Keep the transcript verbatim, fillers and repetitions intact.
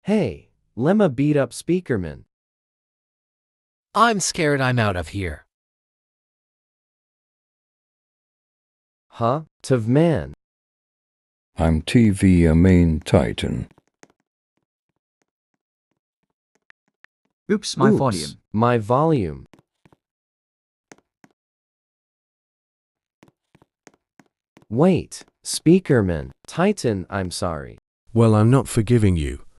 Hey, lemma beat up speakerman. I'm scared I'm out of here. Huh, Tavman. I'm T V a main Titan. Oops, my Oops, volume. my volume. Wait, speakerman, Titan, I'm sorry. Well, I'm not forgiving you.